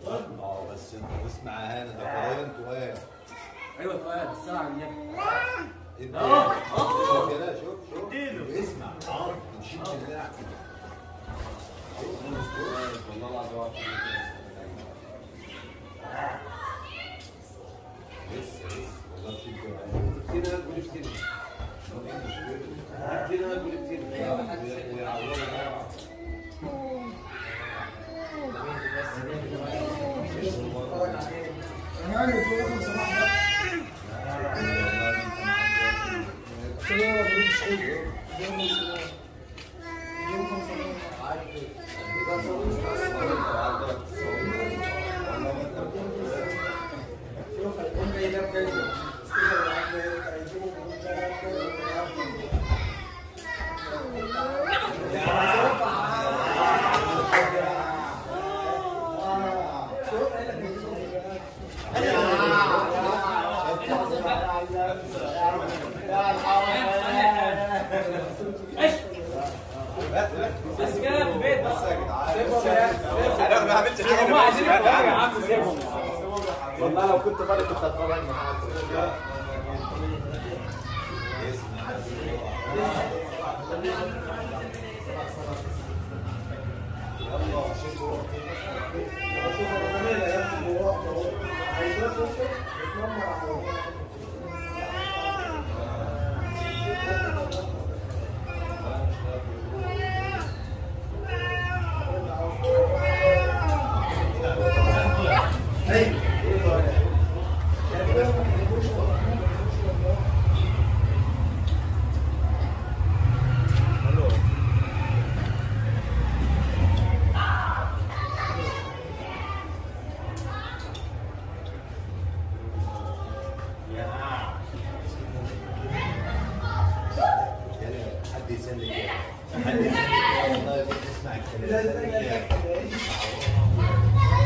بس انت اسمع هنا ده كلام تقال. ايوه تقال بس انا على النبي. شوف كده شوف اسمع مشيت بالله والله العظيم لسه والله مشيت كده قول كده كده قول كده بس كده في البيت بس يا جدعان انا ما عملتش حاجه هم عايزين يتفرجوا يا عم سيبهم والله لو كنت فاضي كنت هتفرج معاك. والله بتسمع الكلام